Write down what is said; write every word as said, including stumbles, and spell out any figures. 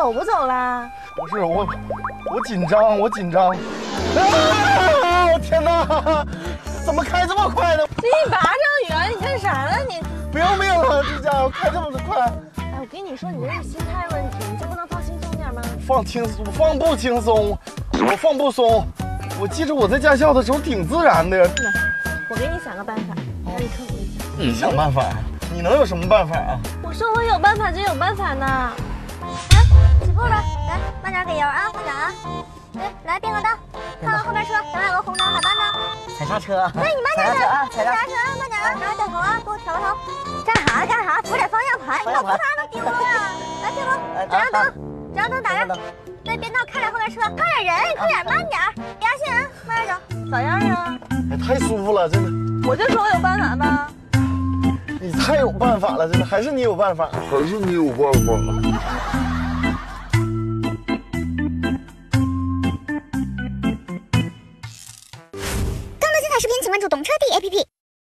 走不走啦？ 不是我，我紧张，我紧张。啊！我天哪，怎么开这么快呢？ 离你八丈远，你干啥呢你？ 不要命了，这家伙开这么快！ 哎，我跟你说，你这是心态问题，你就不能放轻松点吗？ 放轻松，放不轻松，我放不松。我记着我在驾校的时候挺自然的。 我给你想个办法，让你克服一下。 你想办法？你能有什么办法啊？ 我说我有办法就有办法呢。 来，起步了，来，慢点给油啊，慢点啊。对，来变个道，看看后边车，等有个红灯，咋办呢？ 踩刹车。 对，你慢点踩刹车啊， 踩刹车啊，慢点啊，然后掉头啊，给我调个头。干啥干啥？扶点方向盘，你把扶啥都丢了。来，停路，转向灯，转向灯打着。对，变道，看点后边车，看点人，快点，慢点，别压线啊，慢点走。 咋样啊？ 哎，太舒服了，真的。 我就说我有办法吧。 你太有办法了，真的，还是你有办法， 还是你有办法。 更多精彩视频，请关注懂车帝 A P P。